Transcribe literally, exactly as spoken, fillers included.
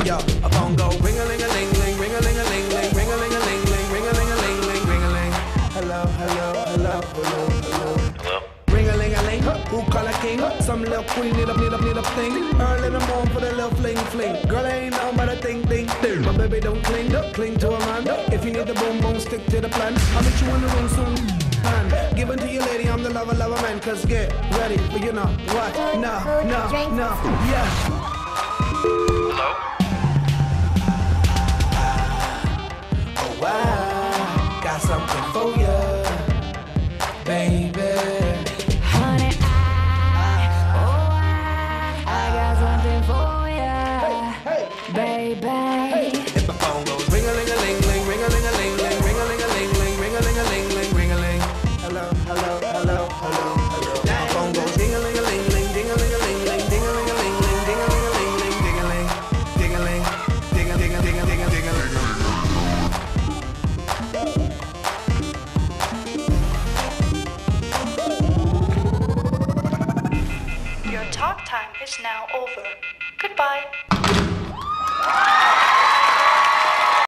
Yo, a phone go ring-a-ling-a-ling-ling, ring-a-ling-a-ling-ling, ring-a-ling-a-ling-ling, ring-a-ling-a-ling-ling, ring-a-ling. Hello, hello, hello, hello, hello. Hello? Ring-a-ling-a-ling, who call a king? Some little queen need up, need up, need up thing. Early in the morning for the little fling, fling. Girl, ain't nothing but a thing, ding, ding. But baby, don't cling, cling to a man. If you need the boom, boom, stick to the plan. I'll meet you in the room soon. Man, give it to your lady, I'm the lover, lover man. Cause get ready for you know what? No, no, no, yeah. Hello? Oh, wow, got something for ya, baby. Honey, I, oh, I, I got something for ya, baby. If my phone goes ring-a-ling-a-ling-ling, ring-a-ling-a-ling-ling, ring-a-ling-a-ling-ling, ring-a-ling-a-ling-ling, ring-a-ling. Hello, hello, hello, hello, hello. My phone goes ding-a-ling-a-ling-ling, ding-a-ling-a-ling-ling, ding-a-ling-a-ling-ling, ding-a-ling-a-ling-ling, ding-a-ling, ding-a-ling, ding-a-ding-a-ding-a-ding-a-ling. Your talk time is now over. Goodbye.